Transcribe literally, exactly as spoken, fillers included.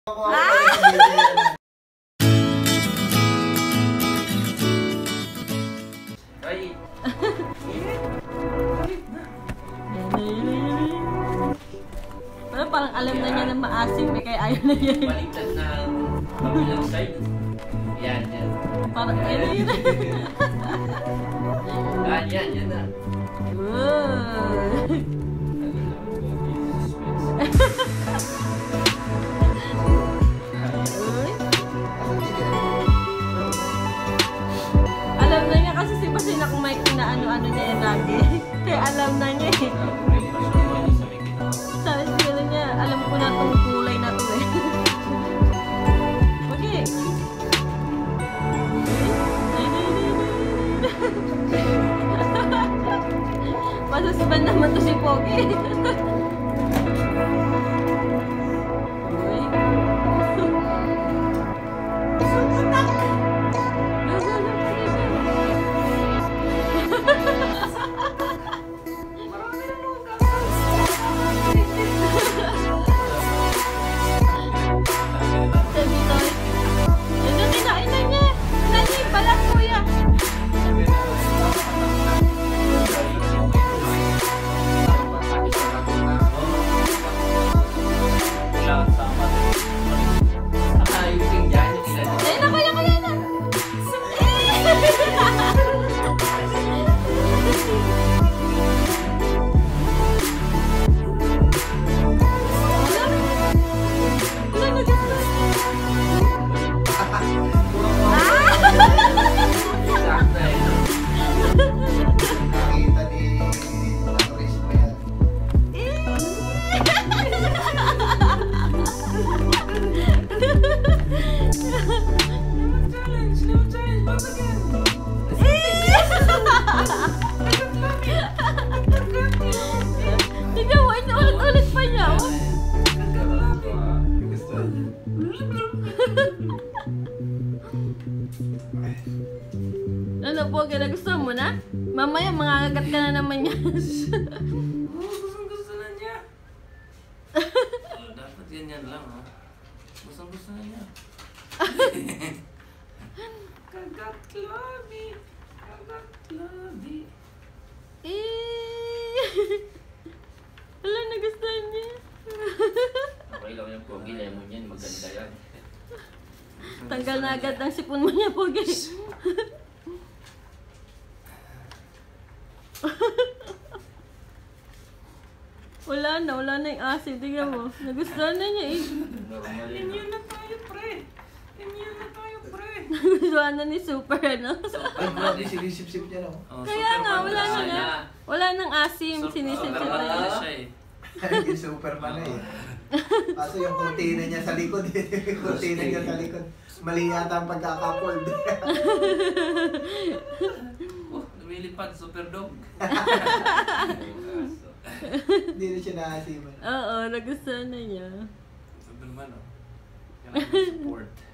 Ay. Pero parang alam na niya na maasim eh, kaya ayaw na niya. Baliktad na kabilang side. Yan, yan. Parang ayun na yun. Yan, yan, yan na. Alam na niya kasi si Basina kung may kinaano-ano niya yan lagi. Kaya alam na niya eh. Sabi sila niya, alam ko na itong kulay na ito eh. Okay. Masasiban naman to si Pogi. Ano po, kaya gusto mo na? Mamaya mangangagat ka na naman yan. Oo, gustong gusto na niya. Dapat ganyan lang ha. Gustong gusto na niya. Kagat labi. Kagat labi. Eh. Wala, nagustuhan niya. Okay lang yung Pogi, lemon yan. Maganda yan. Tanggal na agad ang sipon mo niya, Pogi. Wala na, wala na yung asin. Tingnan mo. Nagustuhan na niya eh. Immune na tayo, pre. Immune na tayo, pre. Nagustuhan na ni Super, ano? Ay, grabe, sinisip-sip niya no? Kaya nga, wala na nga. Wala nang asim, sinisip-sip na yun. Yung Superman na eh. Kaso yung kurtina niya sa likod eh. Yung kurtina niya sa likod. Mali yata ang pagkakapold. Oh, lumilipad, super dog. Hindi na siya naasiman. Oo, nagustuhan na niya. Superman, oh. Kailangan support.